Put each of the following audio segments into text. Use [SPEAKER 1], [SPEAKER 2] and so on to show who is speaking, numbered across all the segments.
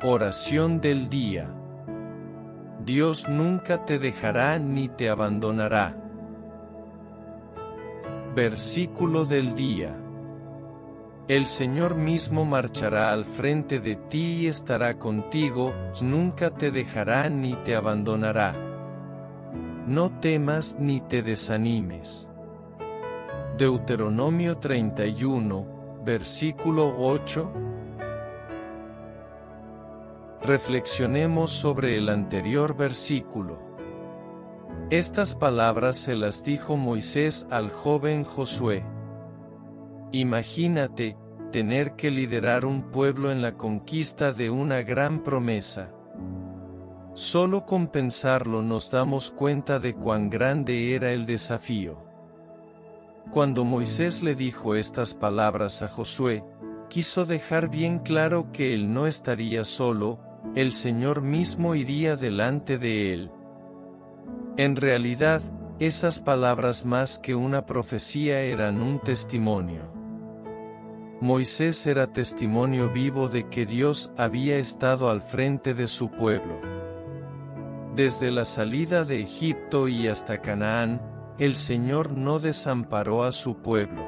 [SPEAKER 1] Oración del día. Dios nunca te dejará ni te abandonará. Versículo del día. El Señor mismo marchará al frente de ti y estará contigo, nunca te dejará ni te abandonará. No temas ni te desanimes. Deuteronomio 31, versículo 8. Reflexionemos sobre el anterior versículo. Estas palabras se las dijo Moisés al joven Josué. Imagínate, tener que liderar un pueblo en la conquista de una gran promesa. Solo con pensarlo nos damos cuenta de cuán grande era el desafío. Cuando Moisés le dijo estas palabras a Josué, quiso dejar bien claro que él no estaría solo, el Señor mismo iría delante de él. En realidad, esas palabras más que una profecía eran un testimonio. Moisés era testimonio vivo de que Dios había estado al frente de su pueblo. Desde la salida de Egipto y hasta Canaán, el Señor no desamparó a su pueblo.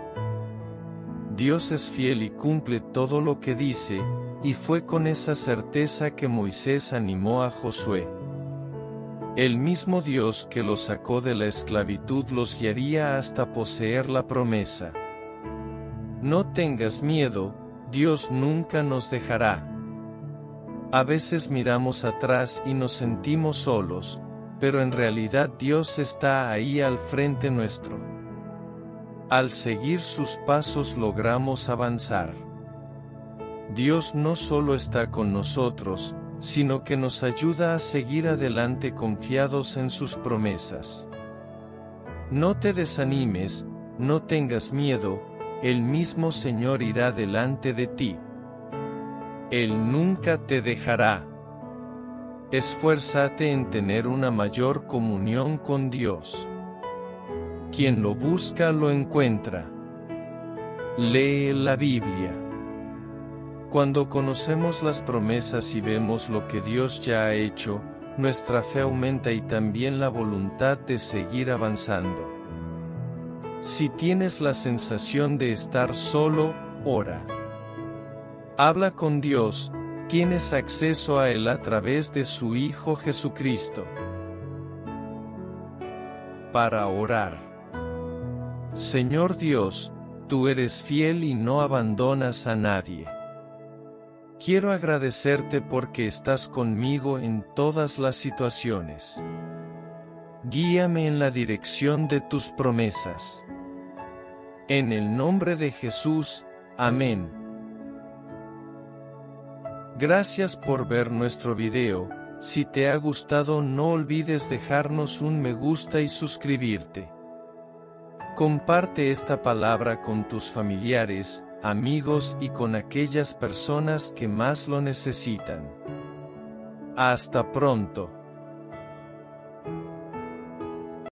[SPEAKER 1] Dios es fiel y cumple todo lo que dice, y fue con esa certeza que Moisés animó a Josué. El mismo Dios que los sacó de la esclavitud los guiaría hasta poseer la promesa. No tengas miedo, Dios nunca nos dejará. A veces miramos atrás y nos sentimos solos, pero en realidad Dios está ahí al frente nuestro. Al seguir sus pasos logramos avanzar. Dios no solo está con nosotros, sino que nos ayuda a seguir adelante confiados en sus promesas. No te desanimes, no tengas miedo, el mismo Señor irá delante de ti. Él nunca te dejará. Esfuérzate en tener una mayor comunión con Dios. Quien lo busca lo encuentra. Lee la Biblia. Cuando conocemos las promesas y vemos lo que Dios ya ha hecho, nuestra fe aumenta y también la voluntad de seguir avanzando. Si tienes la sensación de estar solo, ora. Habla con Dios, tienes acceso a Él a través de su Hijo Jesucristo. Para orar. Señor Dios, tú eres fiel y no abandonas a nadie. Quiero agradecerte porque estás conmigo en todas las situaciones. Guíame en la dirección de tus promesas. En el nombre de Jesús, amén. Gracias por ver nuestro video. Si te ha gustado no olvides dejarnos un me gusta y suscribirte. Comparte esta palabra con tus familiares, amigos y con aquellas personas que más lo necesitan. Hasta pronto.